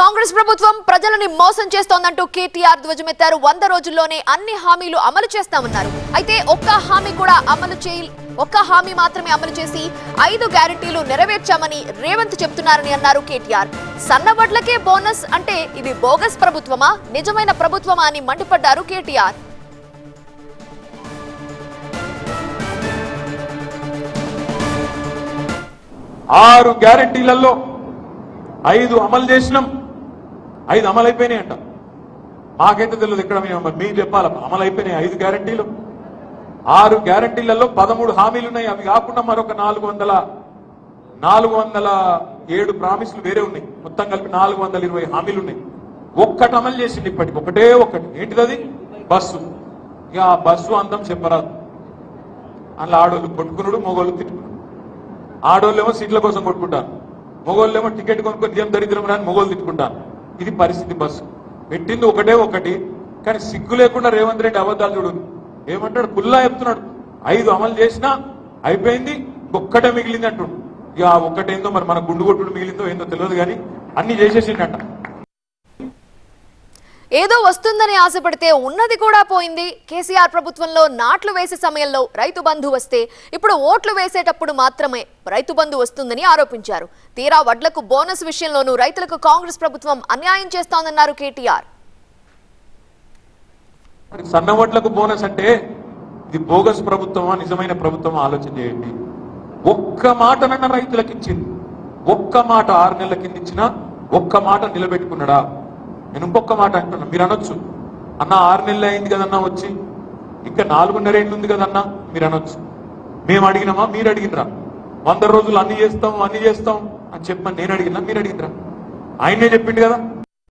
కాంగ్రెస్ ప్రభుత్వం ప్రజలని మోసం చేస్తోందంటూ కేటీఆర్ ధ్వజమెత్తారు. 100 రోజుల్లోనే అన్ని హామీలు అమలు చేస్తామన్నారు. అయితే ఒక్క హామీ మాత్రమే అమలు చేసి 5 గ్యారెంటీలు నెరవేర్చామని రేవంత్ చెప్తున్నారని అన్నారు కేటీఆర్. సన్నవడ్లకే బోనస్ అంటే ఇది బోగస్ ప్రభుత్వమా, నిజమైన ప్రభుత్వమా అని మండిపడ్డారు కేటీఆర్. 6 గ్యారెంటీలలో 5 అమలు చేసినాం, 5 అమలు అయిపోయినాయి అంట. మాకైతే తెలియదు, ఇక్కడ మీరు చెప్పాలి. అమలు అయిపోయినాయి 5 గ్యారెంటీలు. 6 గ్యారెంటీలలో 13 హామీలు ఉన్నాయి. అవి కాకుండా మరొక 407 ప్రామిసులు వేరే ఉన్నాయి. మొత్తం కలిపి 420 హామీలు ఉన్నాయి. ఒక్కటి అమలు చేసింది ఇప్పటికి, ఒకటే ఒకటి. ఏంటిది? బస్సు. ఇక ఆ బస్సు అందం చెప్పరాదు. అందులో ఆడోళ్ళు కొట్టుకున్నాడు, మగోళ్ళు తిట్టుకున్నాడు. ఆడోళ్ళేమో సీట్ల కోసం కొట్టుకుంటారు, మొగోళ్ళేమో టికెట్ కొనుక్కొని ఏం దరిద్రం రాని మొగోళ్ళు తిట్టుకుంటారు. ఇది పరిస్థితి. బస్సు పెట్టింది ఒకటే ఒకటి, కానీ సిగ్గు లేకుండా రేవంత్ రెడ్డి అబద్ధాలు చూడు. ఏమంటాడు? కుల్లా చెప్తున్నాడు. 5 అమలు చేసినా అయిపోయింది, ఒక్కటే మిగిలింది అంటుడు. ఇక ఒక్కటేందో మరి మన గుండు కొట్టుడు మిగిలిందో ఏందో తెలియదు, కానీ అన్ని చేసేసిండట. ఏదో వస్తుందని ఆశపడితే ఉన్నది కూడా పోయింది. కేసీఆర్ ప్రభుత్వంలో నాట్లు వేసే సమయంలో రైతు బంధు వస్తే ఇప్పుడు ఓట్లు వేసేటప్పుడు మాత్రమే రైతు బంధు వస్తుందని ఆరోపించారు. తీరా వడ్లకు బోనస్ విషయంలోనూ రైతులకు కాంగ్రెస్ ప్రభుత్వం అన్యాయం చేస్తోందన్నారు కేటీఆర్. సన్న వడ్లకు బోనస్ అంటే ఇది బోగస్ ప్రభుత్వమా, నిజమైన ప్రభుత్వమా ఆలోచన చేయండి. ఒక్క మాటనన్న రైతులకు ఇచ్చింది, ఒక్క మాట 6 నెలల కింద ఇచ్చినా ఒక్క మాట నిలబెట్టుకున్నాడా? నేను ఇంకొక మాట అంటున్నా. మీరు అనొచ్చు, అన్న 6 నెలలు అయింది కదన్నా వచ్చి, ఇంకా 4.5 ఏళ్ళు ఉంది కదన్నా మీరు అనొచ్చు. మేము అడిగినామా, మీరు అడిగినరా? 100 రోజులు అన్ని చేస్తాం అని చెప్పని నేను అడిగినా, మీరు అడిగినరా? ఆయనే చెప్పిండు కదా.